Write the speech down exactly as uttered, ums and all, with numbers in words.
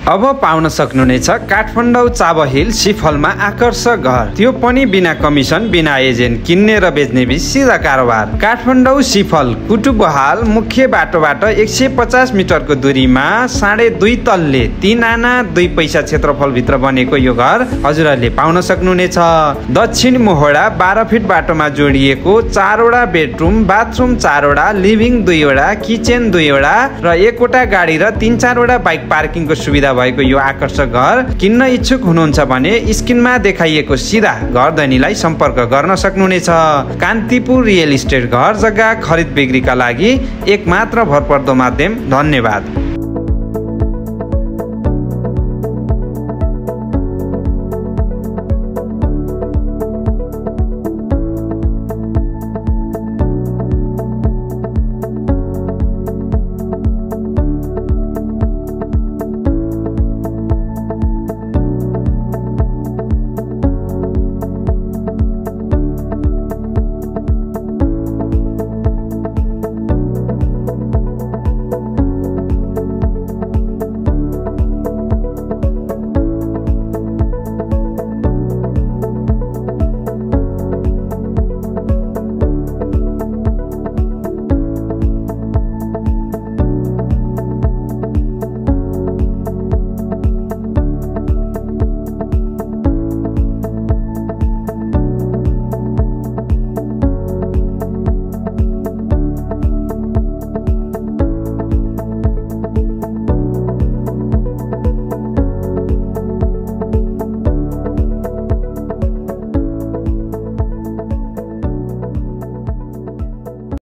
अब पाउन सक्नुहुनेछ काठमाडौँ चाबहिल सिफलमा आकर्षक घर, त्यो पनि बिना कमिसन, बिना एजेन्ट, किन्ने र बेच्ने बीच सिधा कारोबार। काठमाडौँ सिफल कुटुबहाल मुख्य बाटोबाट एक सय पचास मिटरको दूरीमा साढे दुई तल्ले तीन आना दुई पैसा क्षेत्रफल भित्र बनेको यो घर हजुरहरूले पाउन सक्नुहुनेछ। दक्षिण मोहडा बाह्र फिट बाटोमा जोडिएको चारवटा बेडरुम, बाथरुम चारवटा, लिभिङ दुईवटा, किचन दुईवटा र एकवटा गाडी र तीन चारवटा बाइक पार्किङको सुविधा भएको यो आकर्षक घर किन्न इच्छुक हुनुहुन्छ भने स्क्रिनमा देखाइएको सिधा घर दैनीलाई सम्पर्क गर्न सक्नुहुनेछ। कान्तिपुर रियल इस्टेट घर जग्गा खरिद बिक्रीका लागि एक मात्र भरपर्दो माध्यम। धन्यवाद।